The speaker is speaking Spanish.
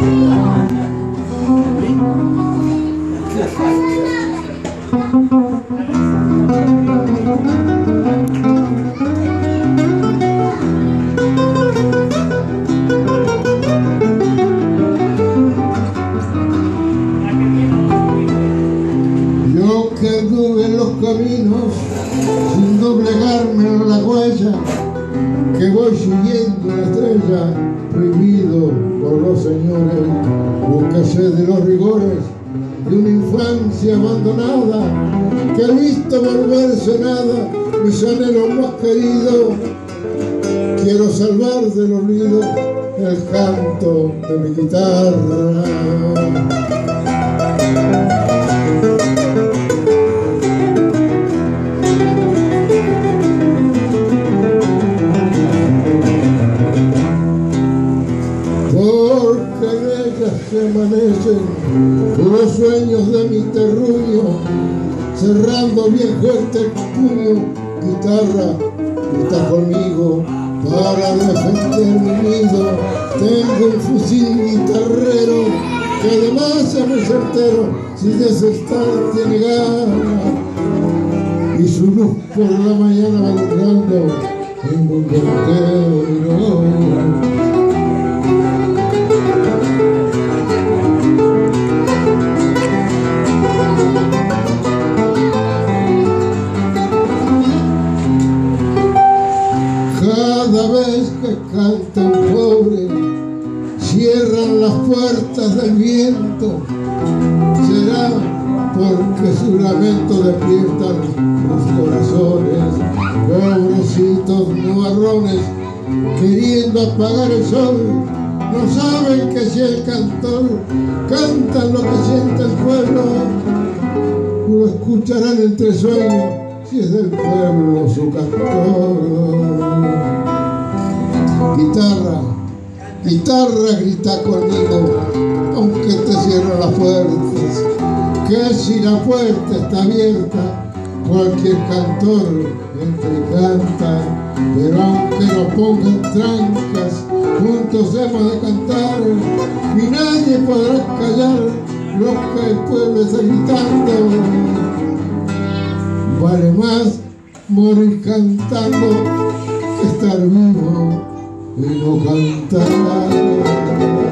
Yo que anduve en los caminos sin doblegarme en la huella, que voy siguiendo la estrella, prohibido por los señores, nunca sé de los rigores de una infancia abandonada, que he visto volverse nada mis anhelos más queridos. Quiero salvar del olvido el canto de mi guitarra. Porque en ellas se amanecen los sueños de mi terruño, cerrando bien fuerte el puño. Guitarra, está conmigo para defender mi nido. Tengo un fusil guitarrero que además es muy certero, si de estar tiene ganas, y su luz por la mañana va alumbrando el mundo entero. Cada vez que canta un pobre, cierran las puertas del viento. Será porque su lamento despiertan los corazones, pobrecitos nubarrones, queriendo apagar el sol. No saben que si el cantor canta lo que siente el pueblo, lo escucharán entre sueños si es del pueblo su cantor. Guitarra, guitarra, grita conmigo, aunque te cierro las puertas, que si la puerta está abierta, cualquier cantor entra y canta. Pero aunque nos pongan trancas, juntos hemos de cantar, y nadie podrá callar lo que el pueblo está gritando. Vale más morir cantando que estar vivo y no cantar.